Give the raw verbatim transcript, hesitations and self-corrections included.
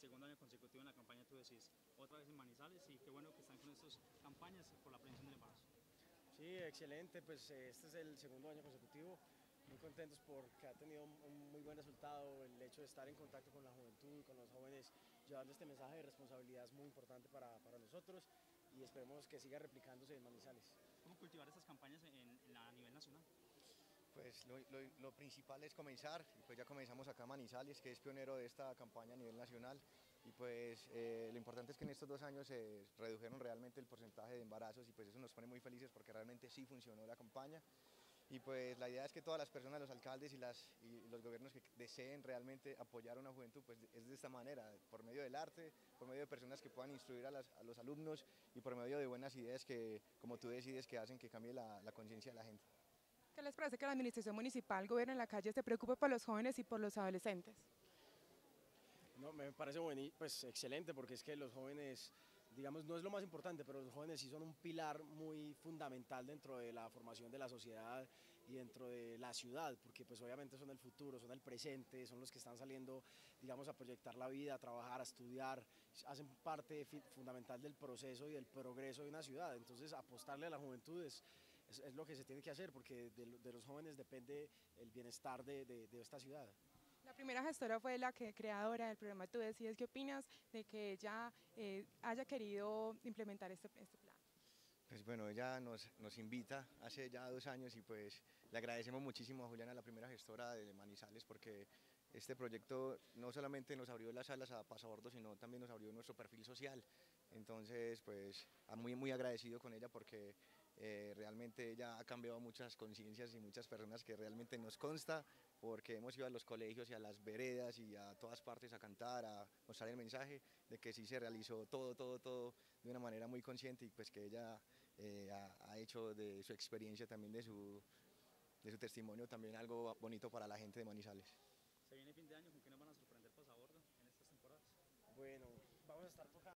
segundo año consecutivo en la campaña, tú decís, otra vez en Manizales, y qué bueno que están con estas campañas por la prevención del embarazo. Sí, excelente, pues eh, este es el segundo año consecutivo, muy contentos porque ha tenido un, un muy buen resultado, el hecho de estar en contacto con la juventud, con los jóvenes, llevando este mensaje de responsabilidad es muy importante para, para nosotros y esperemos que siga replicándose en Manizales. ¿Cómo cultivar estas campañas en, en la, a nivel nacional? Pues lo, lo, lo principal es comenzar, y pues ya comenzamos acá Manizales, que es pionero de esta campaña a nivel nacional, y pues eh, lo importante es que en estos dos años se redujeron realmente el porcentaje de embarazos y pues eso nos pone muy felices porque realmente sí funcionó la campaña. Y pues la idea es que todas las personas, los alcaldes y, las, y los gobiernos que deseen realmente apoyar a una juventud, pues es de esta manera, por medio del arte, por medio de personas que puedan instruir a, las, a los alumnos y por medio de buenas ideas que, como tú decides, que hacen que cambie la, la conciencia de la gente. ¿Qué les parece que la administración municipal, gobierno en la calle, se preocupe por los jóvenes y por los adolescentes? No, me parece buení, pues excelente porque es que los jóvenes, digamos, no es lo más importante, pero los jóvenes sí son un pilar muy fundamental dentro de la formación de la sociedad y dentro de la ciudad, porque pues obviamente son el futuro, son el presente, son los que están saliendo, digamos, a proyectar la vida, a trabajar, a estudiar, hacen parte fundamental del proceso y del progreso de una ciudad. Entonces apostarle a la juventud es, es, es lo que se tiene que hacer porque de, de los jóvenes depende el bienestar de, de, de esta ciudad. La primera gestora fue la que, creadora del programa Tú Decides. ¿Qué opinas de que ella eh, haya querido implementar este, este plan? Pues bueno, ella nos, nos invita hace ya dos años y pues le agradecemos muchísimo a Juliana, la primera gestora de Manizales, porque este proyecto no solamente nos abrió las alas a Pasabordo, sino también nos abrió nuestro perfil social. Entonces, pues muy, muy agradecido con ella porque eh, realmente ella ha cambiado muchas conciencias y muchas personas que realmente nos consta, porque hemos ido a los colegios y a las veredas y a todas partes a cantar, a mostrar el mensaje de que sí se realizó todo, todo, todo de una manera muy consciente y pues que ella eh, ha, ha hecho de su experiencia, también de su, de su testimonio, también algo bonito para la gente de Manizales. Se viene fin de año, ¿con qué nos van a sorprender Pasabordo en estas temporadas? Bueno, vamos a estar tocando.